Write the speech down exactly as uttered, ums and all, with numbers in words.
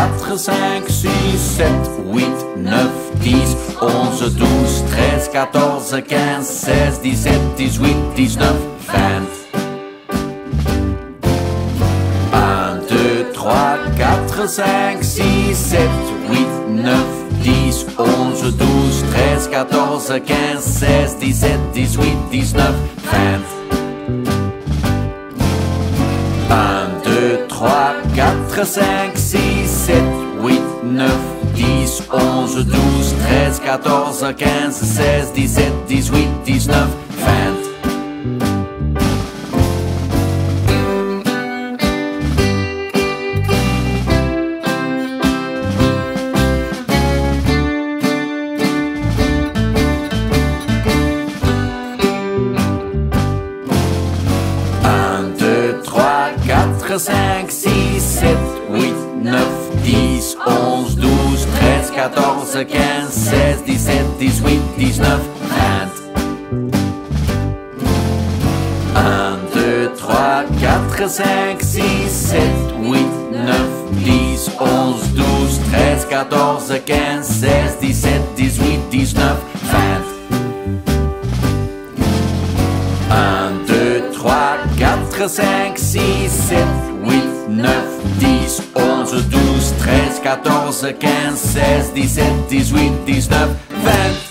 quatre, cinq, six, sept, huit, neuf, dix, onze, douze, treize, quatorze, quinze, seize, dix-sept, dix-huit, dix-neuf, vingt. un, deux, trois, quatre, cinq, six, sept, huit, neuf, dix, onze, douze, treize, quatorze, quinze, seize, dix-sept, dix-huit, dix-neuf, vingt. un, deux, trois, quatre, cinq, six, sept, huit, neuf, dix, onze, douze, treize, quatorze, quinze, seize, dix-sept, dix-huit, dix-neuf, vingt. cinq, six, sept, huit, neuf, dix, onze, douze, treize, quatorze, quinze, seize, dix-sept, dix-huit, dix-neuf, vingt. un, deux, trois, quatre, cinq, six, sept, huit, neuf, dix, onze, douze, treize, quatorze, quinze, seize, dix-sept, dix-huit, dix-neuf, vingt. un, deux, trois, quatre, cinq, six, sept, huit, neuf, dix, onze, douze, treize, quatorze, quinze, seize, dix-sept, dix-huit, dix-neuf, vingt.